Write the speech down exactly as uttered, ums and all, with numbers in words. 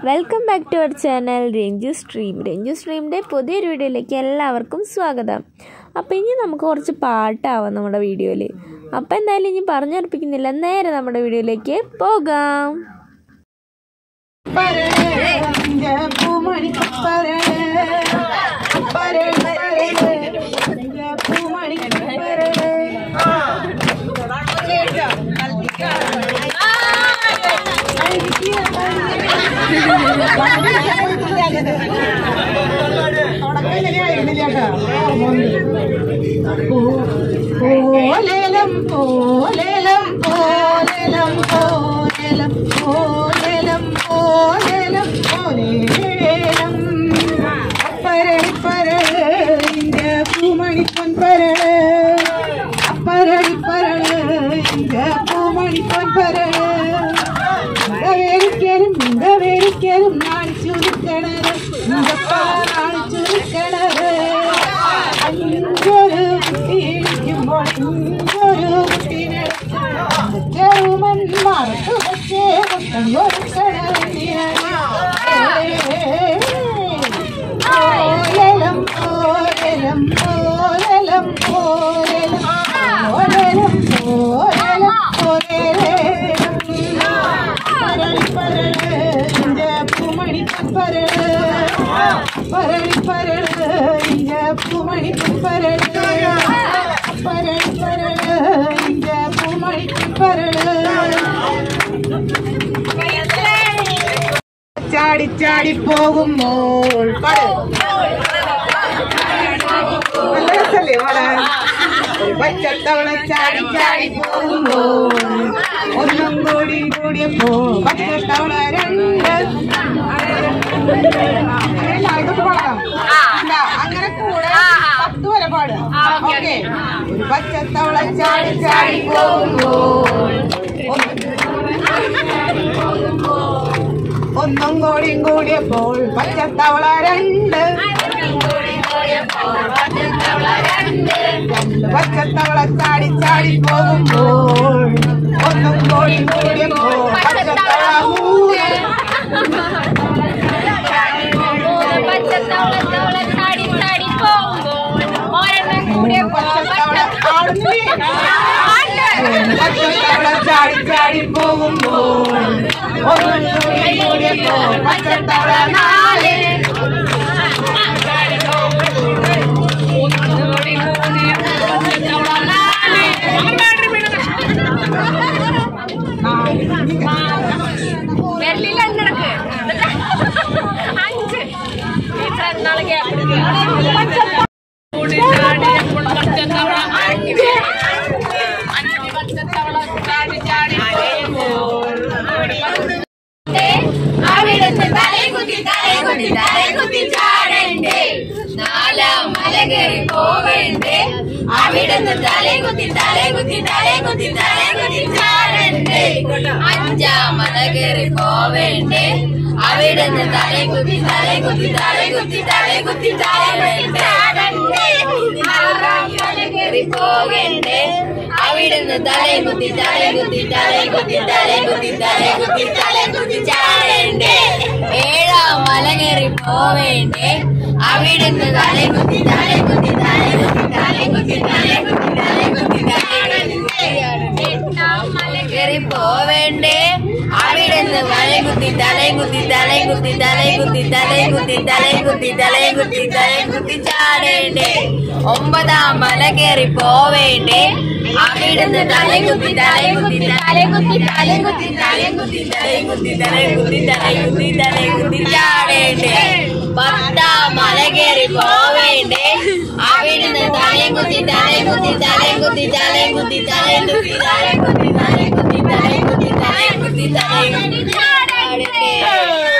Welcome back to our channel Ranju stream. Ranju സ്ട്രീമിൻ്റെ പുതിയൊരു വീഡിയോയിലേക്ക് എല്ലാവർക്കും സ്വാഗതം. അപ്പോൾ ഇനി നമുക്ക് കുറച്ച് പാട്ടാവാം നമ്മുടെ വീഡിയോയിൽ. അപ്പോൾ എന്തായാലും ഇനി പറഞ്ഞുറപ്പിക്കുന്നില്ല, നേരെ നമ്മുടെ വീഡിയോയിലേക്ക് പോകാം. പോലേലം പോലേലം പോലേലം പോലേലം പോലേലം പോലേലം പോലേലം അപ്പരടി പരള് ഇന്റെ പൂമണി പൊൻപരള് അപ്പരടി പരള് ഇന്റെ പൂമണി പൊൻപരള് വേരിക്കലും ഇന്ത വേരിക്കലും നാണിച്ചു നിൽക്കണത് നാണിച്ചു നിൽക്കണത് അഞ്ചൊരു കുട്ടിയിരിക്കുമ്പോൾ ഇഞ്ചൊരു കുട്ടീനെ ചെറുമൻ മറത്തു വെച്ചേ മുട്ടം കൊടുക്കണ പോലെലം പോലെലം പോലെലം പോലെലം പോലെലം പോലെലം പരളി പരള് ഇന്റെ പൂമണി പരള് പരളി പരള് ഇന്റെ പൂമണി പരള് പരളി പരള് ഇന്റെ പൂമണി പരള് ചാടി ചാടി പോകുമ്പോൾ പച്ചത്തവള ചാടി ചാടി പോകുമ്പോൾ ഒന്നും കൂടി കൂടിയപ്പോ പച്ചത്തവള രണ്ട് ഇതൊക്കെ പാടാം. അങ്ങനെ കൂടെ പത്ത് വരെ പാടുക. ഓക്കെ. പച്ചത്തവള ചാടി ചാടി പോകുമ്പോൾ ഒന്നും കൂടിയും കൂടിയപ്പോൾ പച്ചത്തവള രണ്ട് പച്ചത്തവള ചാടി ചാടി പോകുമ്പോൾ ഒന്നും കൂടിയും കൂടിയപ്പോൾ പച്ചത്തവള മൂന്ന് പച്ചത്തവള ചാടി ചാടി പോകുമ്പോൾ പച്ചത്തവള ചാടി ചാടി പോകുമ്പോൾ ഒന്നും കൂടിയപ്പോൾ പച്ചത്തവള നാല് അവിടുന്ന് തലകുത്തി തലകുത്തി തലകുത്തി ചാടണ്ടേ നാലാം മല കയറി പോവേണ്ടേ അവിടുന്ന് തലകുത്തി തലകുത്തി തലകുത്തി തലകുത്തി ചാടണ്ടേ അഞ്ചാം മല കയറി പോവേണ്ടേ അവിടുന്ന് തലകുത്തി തലകുത്തി തലകുത്തി തലകുത്തി ചാടണ്ടേ ആറാം മല കയറി പോവേണ്ടേ അവിടുന്ന് തലകുത്തി തലകുത്തി തലകുത്തി തലകുത്തി തലകുത്തി തലകുത്തി ചാടണ്ടേ ഏഴാം മല കയറി പോവേണ്ടേ അവിടുന്ന് തലകുത്തി തലകുത്തി തലകുത്തി തലകുത്തി തലകുത്തി തലകുത്തി ചാടണ്ടേ എട്ടാം മല കയറി പോവേണ്ടേ അവിടുന്ന് തലകുത്തി തലകുത്തി തലകുത്തി തലകുത്തി തലകുത്തി തലകുത്തി തലകുത്തി തലകുത്തി ചാടേണ്ടേ ഒമ്പതാം മല കയറി പോവേണ്ടേ അവിടുന്ന് തലകുത്തി തലകുത്തി തലകുത്തി തലകുത്തി തലകുത്തി തലകുത്തി തലകുത്തി തലകുത്തി തലകുത്തി ചാടേണ്ടേ പത്താം മല കയറി പോവേണ്ടേ അവിടുന്ന് തലകുത്തി തലകുത്തി തലകുത്തി തലകുത്തി തലകുത്തി തലകുത്തി തലകുത്തി തലകുത്തി തലകുത്തി തലകുത്തി ചാടേണ്ടേ